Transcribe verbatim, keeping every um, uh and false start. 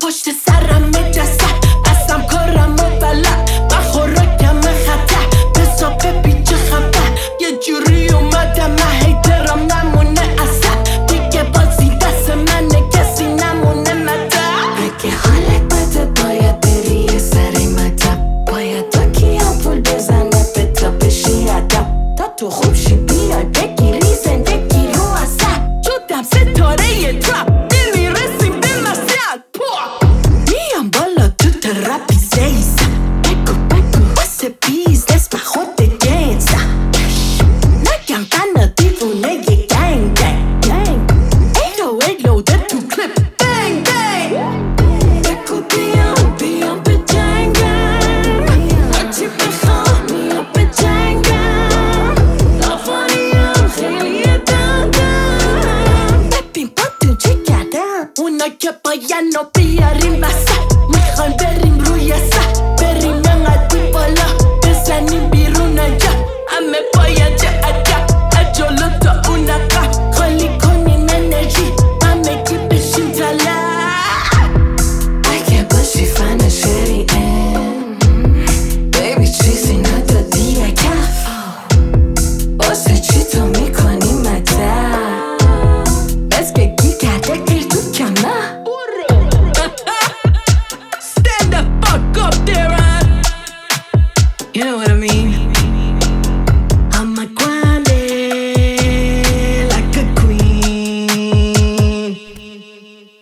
پشت سرمه جسد هستم کارمو بلد من خوراکمه خطر حساب بی چه خبر یه جوری اومدم من هیترم نمونه اصلا دیگه بازی دست منه کسی نمونه مدر اگه حالت بده باید بری یه سری مدب باید تا کیم پول بزنه به تا بشی ادب تا تو خوب شی بیای بگیری زندگی رو اصلا شدم ستاره یه ترپ نمیرسیم به مسئل میام بالا تو ترپ بیزنسم بکوب بکوب واسه بیزنس من خود جنسم نگم تنها دیوونه یه گنگن ایلو ایلو ده تو کلیپ بنگ بنگ بکوبیان بیان بجنگن هرچی بخوام میاد بجنگن روانیم خیلی دندم ببین باتون چه کردم اونا که باین رو بیاریم واسه میخوایم بریم روی سر بریم انقدر بالا بزنیم بیرون اینجا همه باید چه عجب از جلو تا اون عقب خالی کنیم انرژی همگی بشیم طلب اگه باشی فن شری بیبی چیزی ندادی یه کف واسه چی تو میکنی مدد بس که گیر کرده گیر تو کمه Stand the fuck up there, huh? You know what I mean?